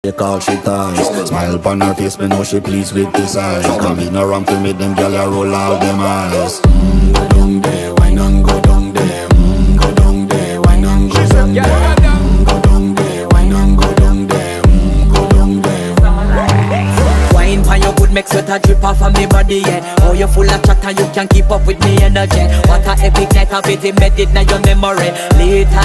She call she ties. Smile upon her face, me know she pleased with this eyes. Come in around to make them gyal a roll out them eyes. Go down there, wine and go down there. Go down there, wine and go down there. Go down there, wine and go down there. Go down there. Wine pan your good make sweat a drip off of me body, yeah. Oh, you full of chat and you can keep up with me energy. What a epic night of it embedded in your memory. Later